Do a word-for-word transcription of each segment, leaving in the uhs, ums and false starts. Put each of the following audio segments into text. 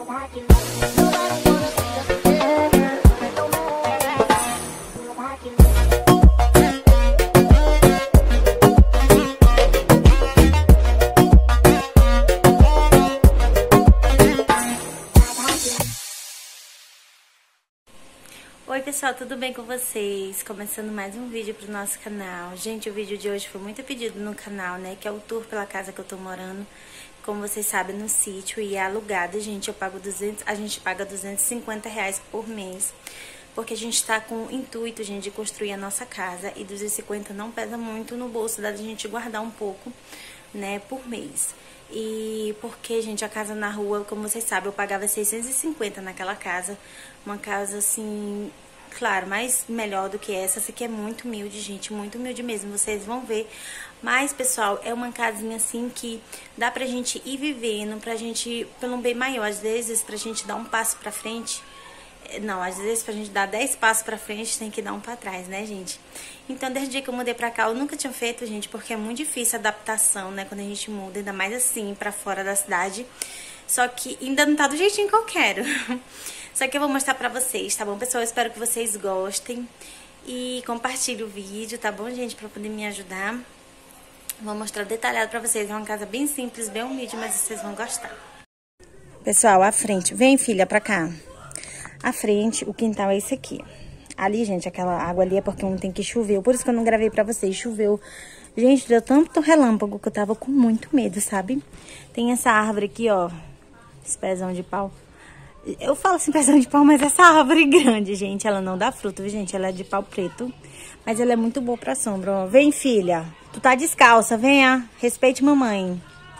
Oi pessoal, tudo bem com vocês? Começando mais um vídeo pro nosso canal. Gente, o vídeo de hoje foi muito pedido no canal, né? Que é o tour pela casa que eu tô morando. Como vocês sabem, no sítio e é alugado, gente. Eu pago duzentos, a gente paga duzentos e cinquenta reais por mês. Porque a gente tá com o intuito, gente, de construir a nossa casa. E duzentos e cinquenta não pesa muito no bolso, dá da gente guardar um pouco, né, por mês. E porque, gente, a casa na rua, como vocês sabem, eu pagava seiscentos e cinquenta naquela casa. Uma casa, assim, claro, mais melhor do que essa. Essa aqui é muito humilde, gente, muito humilde mesmo, vocês vão ver. Mas, pessoal, é uma casinha, assim, que dá pra gente ir vivendo, pra gente, pelo bem maior, às vezes, pra gente dar um passo pra frente. Não, às vezes pra gente dar dez passos pra frente, tem que dar um pra trás, né, gente? Então, desde o dia que eu mudei pra cá, eu nunca tinha feito, gente, porque é muito difícil a adaptação, né, quando a gente muda, ainda mais assim, pra fora da cidade. Só que ainda não tá do jeitinho que eu quero. Só que eu vou mostrar pra vocês, tá bom, pessoal? Eu espero que vocês gostem e compartilhem o vídeo, tá bom, gente? Pra poder me ajudar. Vou mostrar detalhado pra vocês. É uma casa bem simples, bem humilde, mas vocês vão gostar. Pessoal, à frente. Vem, filha, pra cá. À frente, o quintal é esse aqui. Ali, gente, aquela água ali é porque não tem que chover. Por isso que eu não gravei pra vocês. Choveu. Gente, deu tanto relâmpago que eu tava com muito medo, sabe? Tem essa árvore aqui, ó. Esse pezão de pau. Eu falo assim, pezão de pau, mas essa árvore grande, gente, ela não dá fruto, viu, gente? Ela é de pau preto, mas ela é muito boa pra sombra, ó. Vem, filha. Tu tá descalça, venha. Respeite mamãe.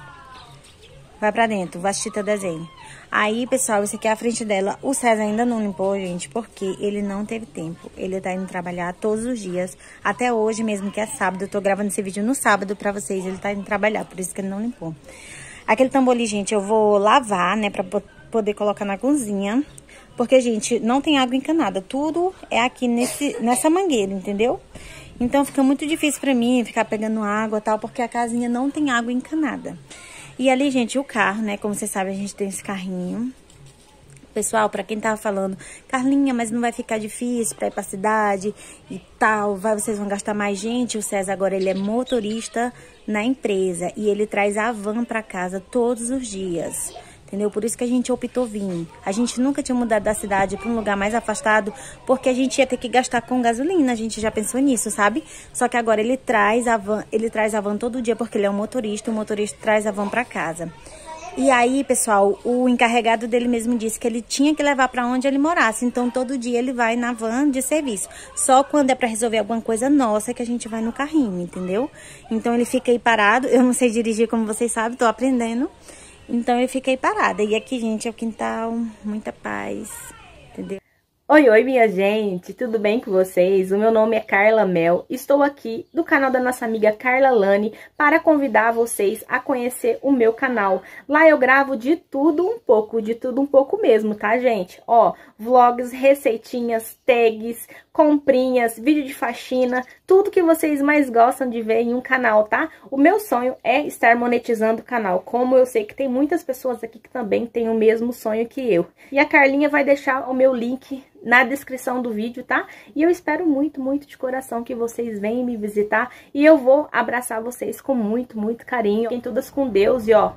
Vai pra dentro, vastita desenho. Aí, pessoal, esse aqui é a frente dela. O César ainda não limpou, gente, porque ele não teve tempo. Ele tá indo trabalhar todos os dias. Até hoje mesmo, que é sábado. Eu tô gravando esse vídeo no sábado pra vocês. Ele tá indo trabalhar, por isso que ele não limpou. Aquele tambor ali, gente, eu vou lavar, né, pra poder colocar na cozinha. Porque, gente, não tem água encanada. Tudo é aqui nesse, nessa mangueira, entendeu? Então, fica muito difícil pra mim ficar pegando água e tal, porque a casinha não tem água encanada. E ali, gente, o carro, né? Como vocês sabem, a gente tem esse carrinho. Pessoal, pra quem tava falando, Carlinha, mas não vai ficar difícil pra ir pra cidade e tal, vai, vocês vão gastar mais. Gente, o César agora, ele é motorista na empresa e ele traz a van pra casa todos os dias. Entendeu? Por isso que a gente optou vir. A gente nunca tinha mudado da cidade para um lugar mais afastado, porque a gente ia ter que gastar com gasolina. A gente já pensou nisso, sabe? Só que agora ele traz a van, ele traz a van todo dia, porque ele é um motorista, o motorista traz a van para casa. E aí, pessoal, o encarregado dele mesmo disse que ele tinha que levar para onde ele morasse. Então, todo dia ele vai na van de serviço. Só quando é para resolver alguma coisa nossa que a gente vai no carrinho, entendeu? Então, ele fica aí parado. Eu não sei dirigir, como vocês sabem, tô aprendendo. Então, eu fiquei parada. E aqui, gente, é o quintal, muita paz, entendeu? Oi, oi, minha gente, tudo bem com vocês? O meu nome é Carla Mel, estou aqui do canal da nossa amiga Carla Lani para convidar vocês a conhecer o meu canal. Lá eu gravo de tudo um pouco, de tudo um pouco mesmo, tá, gente? Ó, vlogs, receitinhas, tags, comprinhas, vídeo de faxina, tudo que vocês mais gostam de ver em um canal, tá? O meu sonho é estar monetizando o canal, como eu sei que tem muitas pessoas aqui que também têm o mesmo sonho que eu. E a Carlinha vai deixar o meu link na descrição do vídeo, tá? E eu espero muito, muito de coração que vocês venham me visitar e eu vou abraçar vocês com muito, muito carinho. Fiquem todas com Deus e, ó,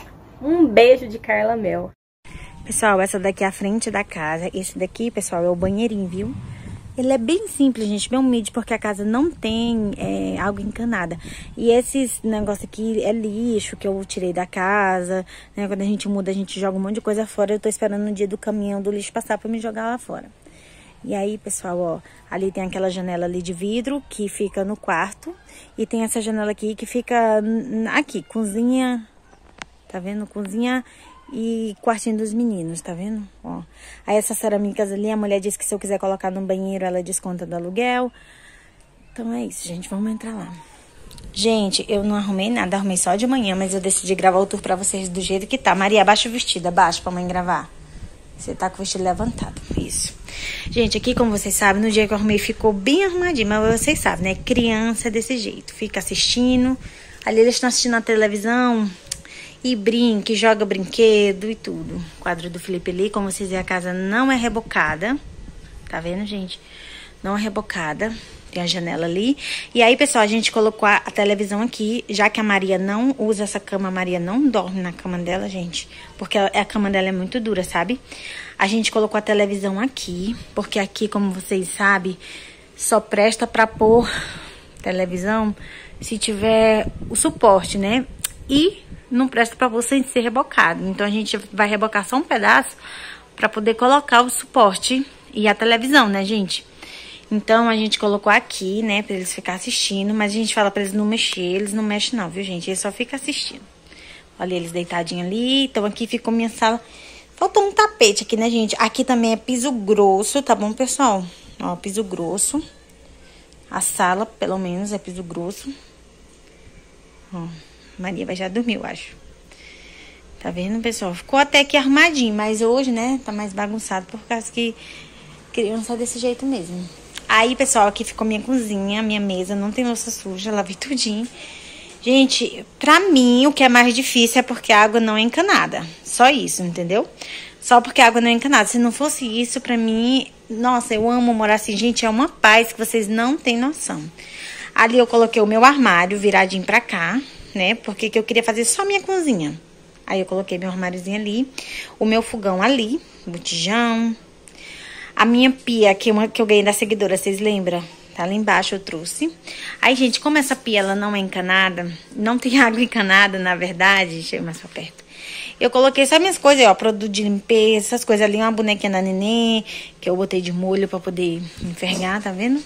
um beijo de Carla Mel. Pessoal, essa daqui é a frente da casa. Esse daqui, pessoal, é o banheirinho, viu? Ele é bem simples, gente, bem humilde, porque a casa não tem é, água encanada. E esses negócios aqui é lixo que eu tirei da casa, né? Quando a gente muda, a gente joga um monte de coisa fora. Eu tô esperando no dia do caminhão do lixo passar pra me jogar lá fora. E aí, pessoal, ó, ali tem aquela janela ali de vidro que fica no quarto. E tem essa janela aqui que fica aqui, cozinha, tá vendo? Cozinha e quartinho dos meninos, tá vendo? Ó. Aí essas cerâmicas ali, a mulher disse que se eu quiser colocar no banheiro, ela desconta do aluguel. Então é isso, gente, vamos entrar lá. Gente, eu não arrumei nada, arrumei só de manhã, mas eu decidi gravar o tour pra vocês do jeito que tá. Maria, abaixa o vestido, abaixa pra mãe gravar. Você tá com o vestido levantado, isso. Gente, aqui, como vocês sabem, no dia que eu arrumei ficou bem arrumadinho, mas vocês sabem, né? Criança é desse jeito, fica assistindo. Ali eles estão assistindo a televisão E brinca, e joga brinquedo e tudo. O quadro do Felipe ali, como vocês veem, a casa não é rebocada. Tá vendo, gente? Não é rebocada. Tem a janela ali. E aí, pessoal, a gente colocou a, a televisão aqui. Já que a Maria não usa essa cama, a Maria não dorme na cama dela, gente. Porque a, a cama dela é muito dura, sabe? A gente colocou a televisão aqui. Porque aqui, como vocês sabem, só presta pra pôr televisão se tiver o suporte, né? E não presta pra você ser rebocado. Então, a gente vai rebocar só um pedaço pra poder colocar o suporte e a televisão, né, gente? Então, a gente colocou aqui, né, pra eles ficarem assistindo. Mas a gente fala pra eles não mexer. Eles não mexem não, viu, gente? Eles só ficam assistindo. Olha eles deitadinhos ali. Então, aqui ficou minha sala. Faltou um tapete aqui, né, gente? Aqui também é piso grosso, tá bom, pessoal? Ó, piso grosso. A sala, pelo menos, é piso grosso. Ó, Maria vai já dormir, eu acho. Tá vendo, pessoal? Ficou até que arrumadinho, mas hoje, né, tá mais bagunçado por causa que criança é desse jeito mesmo. Aí, pessoal, aqui ficou minha cozinha, minha mesa, não tem louça suja, lavei tudinho. Gente, pra mim, o que é mais difícil é porque a água não é encanada. Só isso, entendeu? Só porque a água não é encanada. Se não fosse isso, pra mim, nossa, eu amo morar assim, gente, é uma paz que vocês não têm noção. Ali eu coloquei o meu armário viradinho pra cá, né, porque que eu queria fazer só minha cozinha. Aí eu coloquei meu armáriozinho ali, o meu fogão ali, botijão. A minha pia, que, uma, que eu ganhei da seguidora, vocês lembram? Tá ali embaixo, eu trouxe. Aí, gente, como essa pia, ela não é encanada, não tem água encanada, na verdade, deixa eu ir mais pra perto. Eu coloquei só minhas coisas, ó, produto de limpeza, essas coisas ali, uma bonequinha da neném, que eu botei de molho pra poder enfergar, tá vendo?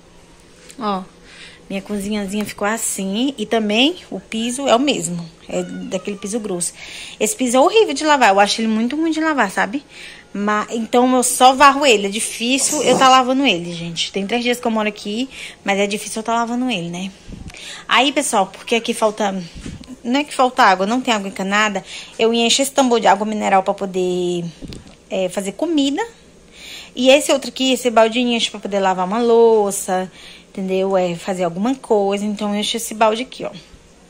Ó, minha cozinhazinha ficou assim, e também o piso é o mesmo, é daquele piso grosso. Esse piso é horrível de lavar, eu acho ele muito ruim de lavar, sabe? Mas, então eu só varro ele, é difícil eu tá lavando ele, gente. Tem três dias que eu moro aqui, mas é difícil eu tá lavando ele, né? Aí, pessoal, porque aqui falta... Não é que falta água, não tem água encanada, eu encho esse tambor de água mineral pra poder é, fazer comida. E esse outro aqui, esse baldinho, encho pra poder lavar uma louça, entendeu? É fazer alguma coisa, então eu encho esse balde aqui, ó.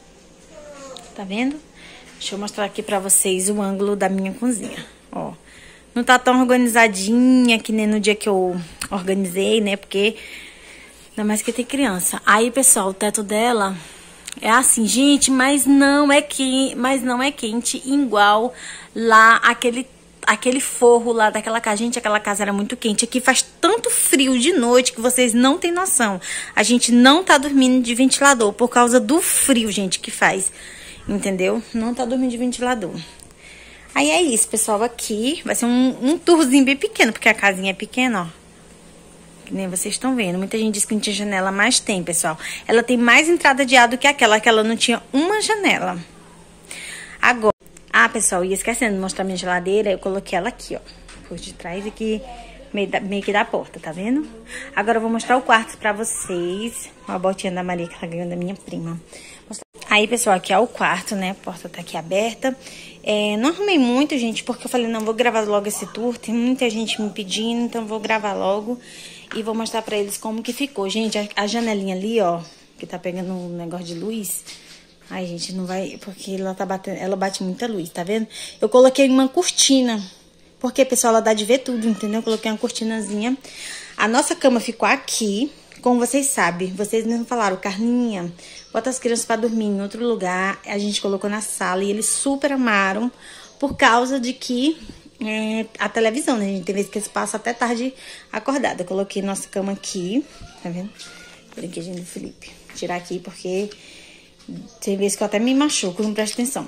Tá vendo? Deixa eu mostrar aqui pra vocês o ângulo da minha cozinha, ó. Não tá tão organizadinha que nem no dia que eu organizei, né? Porque ainda mais que tem criança. Aí, pessoal, o teto dela é assim, gente, mas não é que, mas não é quente igual lá aquele aquele forro lá daquela casa. Gente, aquela casa era muito quente. Aqui faz tanto frio de noite que vocês não têm noção. A gente não tá dormindo de ventilador por causa do frio, gente, que faz. Entendeu? Não tá dormindo de ventilador. Aí é isso, pessoal, aqui vai ser um, um tourzinho bem pequeno, porque a casinha é pequena, ó. Que nem vocês estão vendo. Muita gente diz que não tinha janela, mas tem, pessoal. Ela tem mais entrada de ar do que aquela, que ela não tinha uma janela. Agora, ah, pessoal, ia esquecendo de mostrar minha geladeira, eu coloquei ela aqui, ó, por detrás aqui, meio, da, meio que da porta, tá vendo? Agora eu vou mostrar o quarto pra vocês. Uma botinha da Maria que ela ganhou da minha prima. Aí, pessoal, aqui é o quarto, né? A porta tá aqui aberta. É, não arrumei muito, gente, porque eu falei, não, vou gravar logo esse tour. Tem muita gente me pedindo, então vou gravar logo. E vou mostrar pra eles como que ficou. Gente, a, a janelinha ali, ó, que tá pegando um negócio de luz. Ai, gente, não vai... Porque ela tá batendo... Ela bate muita luz, tá vendo? Eu coloquei uma cortina. Porque, pessoal, ela dá de ver tudo, entendeu? Eu coloquei uma cortinazinha. A nossa cama ficou aqui. Como vocês sabem, vocês mesmo falaram, Carlinha, bota as crianças pra dormir em outro lugar. A gente colocou na sala e eles super amaram por causa de que é, a televisão, né? A gente tem vezes que eles passam até tarde acordada. Eu coloquei nossa cama aqui, tá vendo? Brinquedinho do Felipe. Vou tirar aqui porque tem vezes que eu até me machuco, não presta atenção.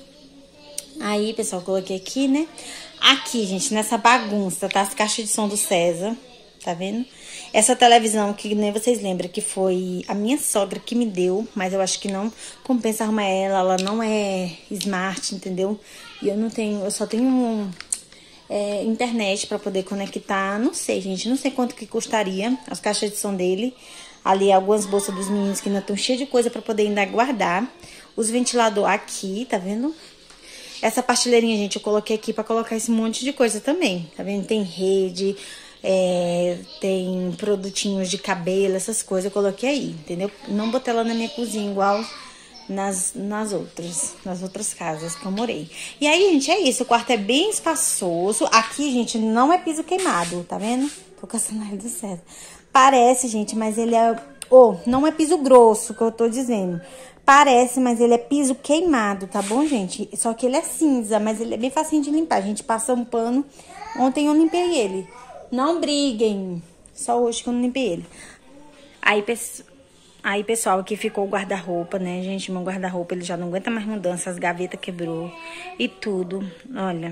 Aí, pessoal, coloquei aqui, né? Aqui, gente, nessa bagunça, tá? As caixas de som do César, tá vendo? Essa televisão que nem vocês lembram que foi a minha sogra que me deu, mas eu acho que não compensa arrumar ela, ela não é smart, entendeu? E eu não tenho, eu só tenho é, internet pra poder conectar, não sei, gente, não sei quanto que custaria as caixas de som dele. Ali algumas bolsas dos meninos que ainda estão cheias de coisa pra poder ainda guardar. Os ventiladores aqui, tá vendo? Essa partilheirinha, gente, eu coloquei aqui pra colocar esse monte de coisa também, tá vendo? Tem rede... É, tem produtinhos de cabelo, essas coisas, eu coloquei aí, entendeu? Não botei ela na minha cozinha igual nas, nas outras, nas outras casas que eu morei. E aí, gente, é isso. O quarto é bem espaçoso. Aqui, gente, não é piso queimado, tá vendo? Tô caçando ele do certo. Parece, gente, mas ele é... Oh, não é piso grosso, que eu tô dizendo. Parece, mas ele é piso queimado, tá bom, gente? Só que ele é cinza, mas ele é bem facinho de limpar. A gente passa um pano. Ontem eu limpei ele. Não briguem. Só hoje que eu não limpei ele. Aí, pessoal... Aí, pessoal, aqui ficou o guarda-roupa, né, gente? Meu guarda-roupa, ele já não aguenta mais mudança. As gavetas quebrou e tudo. Olha.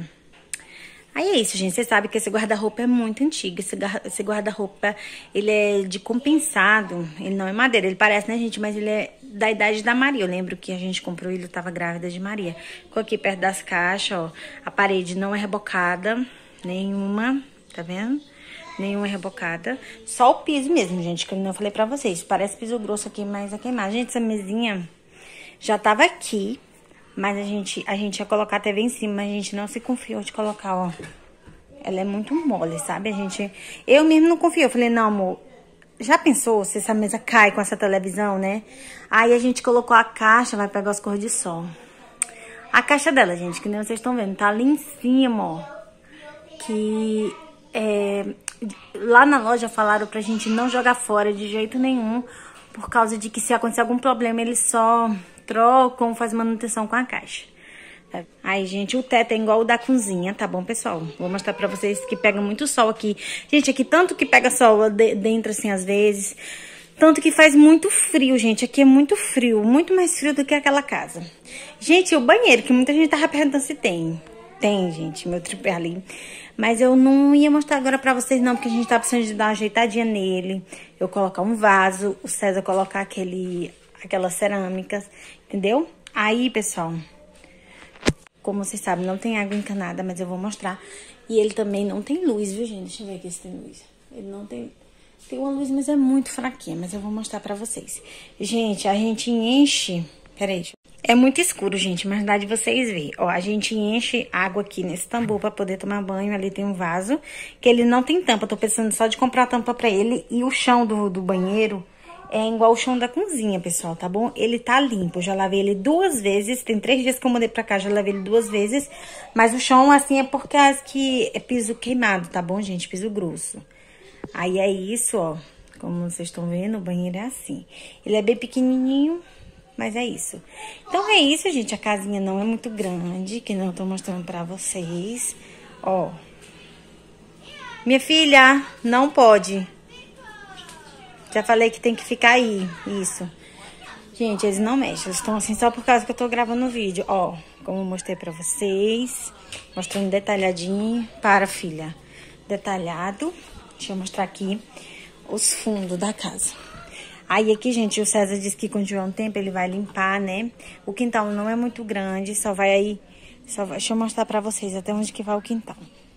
Aí é isso, gente. Vocês sabem que esse guarda-roupa é muito antigo. Esse guarda-roupa, ele é de compensado. Ele não é madeira. Ele parece, né, gente? Mas ele é da idade da Maria. Eu lembro que a gente comprou ele, eu tava grávida de Maria. Ficou aqui perto das caixas, ó. A parede não é rebocada. Nenhuma. Tá vendo? Nenhuma rebocada. Só o piso mesmo, gente, que eu não falei pra vocês. Parece piso grosso aqui, mas é queimado. Gente, essa mesinha já tava aqui, mas a gente, a gente ia colocar T V em cima, mas a gente não se confiou de colocar, ó. Ela é muito mole, sabe? A gente... Eu mesmo não confio. Eu falei, não, amor, já pensou se essa mesa cai com essa televisão, né? Aí a gente colocou a caixa, vai pegar os cor de sol. A caixa dela, gente, que nem vocês estão vendo, tá ali em cima, ó. Que... É, lá na loja falaram pra gente não jogar fora de jeito nenhum, por causa de que se acontecer algum problema, eles só trocam, faz manutenção com a caixa. Aí, gente, o teto é igual o da cozinha, tá bom, pessoal? Vou mostrar pra vocês que pega muito sol aqui. Gente, aqui tanto que pega sol dentro, assim, às vezes, tanto que faz muito frio, gente. Aqui é muito frio, muito mais frio do que aquela casa. Gente, o banheiro, que muita gente tava perguntando se tem. Tem, gente, meu tripé ali. Mas eu não ia mostrar agora pra vocês não, porque a gente tá precisando de dar uma ajeitadinha nele. Eu colocar um vaso, o César colocar aquele, aquelas cerâmicas, entendeu? Aí, pessoal, como vocês sabem, não tem água encanada, mas eu vou mostrar. E ele também não tem luz, viu, gente? Deixa eu ver aqui se tem luz. Ele não tem... Tem uma luz, mas é muito fraquinha, mas eu vou mostrar pra vocês. Gente, a gente enche... Peraí, deixa eu... É muito escuro, gente, mas dá de vocês verem. Ó, a gente enche água aqui nesse tambor pra poder tomar banho. Ali tem um vaso, que ele não tem tampa. Tô pensando só de comprar tampa pra ele. E o chão do, do banheiro é igual o chão da cozinha, pessoal, tá bom? Ele tá limpo. Eu já lavei ele duas vezes. Tem três dias que eu mudei pra cá, já lavei ele duas vezes. Mas o chão, assim, é por causa que é piso queimado, tá bom, gente? Piso grosso. Aí é isso, ó. Como vocês estão vendo, o banheiro é assim. Ele é bem pequenininho, mas é isso. Então é isso, gente. A casinha não é muito grande, que não tô mostrando pra vocês. Ó. Minha filha, não pode. Já falei que tem que ficar aí. Isso. Gente, eles não mexem. Eles estão assim só por causa que eu tô gravando o vídeo. Ó, como eu mostrei pra vocês. Mostrando detalhadinho. Para, filha. Detalhado. Deixa eu mostrar aqui os fundos da casa. Aí aqui, gente, o César disse que quando tiver um tempo ele vai limpar, né? O quintal não é muito grande, só vai aí... Só vai, deixa eu mostrar pra vocês até onde que vai o quintal.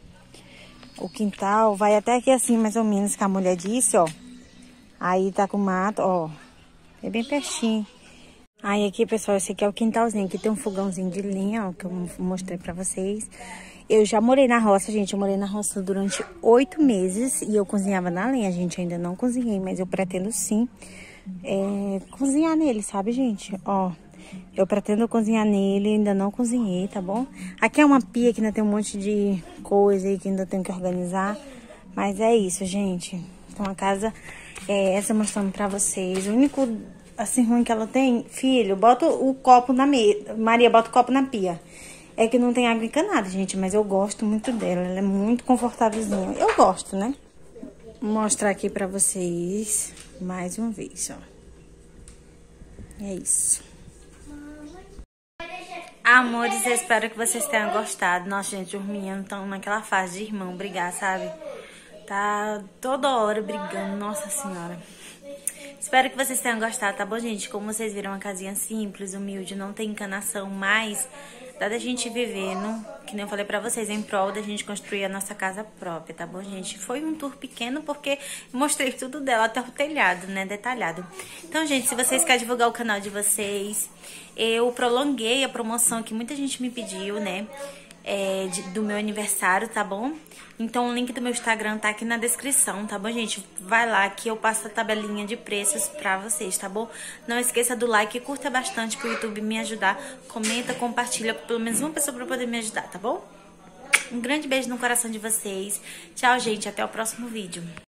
O quintal vai até aqui assim, mais ou menos, que a mulher disse, ó. Aí tá com mato, ó. É bem pertinho. Aí aqui, pessoal, esse aqui é o quintalzinho. Aqui tem um fogãozinho de linha, ó, que eu mostrei pra vocês. Eu já morei na roça, gente. Eu morei na roça durante oito meses e eu cozinhava na lenha. Gente, ainda não cozinhei, mas eu pretendo sim é, cozinhar nele, sabe, gente? Ó, eu pretendo cozinhar nele, ainda não cozinhei, tá bom? Aqui é uma pia que ainda tem um monte de coisa aí que ainda tenho que organizar. Mas é isso, gente. Então a casa é essa mostrando pra vocês. O único, assim, ruim que ela tem, filho, bota o copo na mesa. Maria, bota o copo na pia. É que não tem água encanada, gente, mas eu gosto muito dela. Ela é muito confortávelzinha. Eu gosto, né? Vou mostrar aqui pra vocês mais uma vez, ó. É isso. Amores, eu espero que vocês tenham gostado. Nossa, gente, os meninos estão naquela fase de irmão brigar, sabe? Tá toda hora brigando, nossa senhora. Espero que vocês tenham gostado, tá bom, gente? Como vocês viram, uma casinha simples, humilde, não tem encanação, mas dá da gente vivendo, que nem eu falei pra vocês, em prol da gente construir a nossa casa própria, tá bom, gente? Foi um tour pequeno porque mostrei tudo dela, até o telhado, né, detalhado. Então, gente, se vocês querem divulgar o canal de vocês, eu prolonguei a promoção que muita gente me pediu, né? é, de, do meu aniversário, tá bom? Então o link do meu Instagram tá aqui na descrição, tá bom, gente? Vai lá que eu passo a tabelinha de preços pra vocês, tá bom? Não esqueça do like, curta bastante pro YouTube me ajudar. Comenta, compartilha com pelo menos uma pessoa pra poder me ajudar, tá bom? Um grande beijo no coração de vocês. Tchau, gente. Até o próximo vídeo.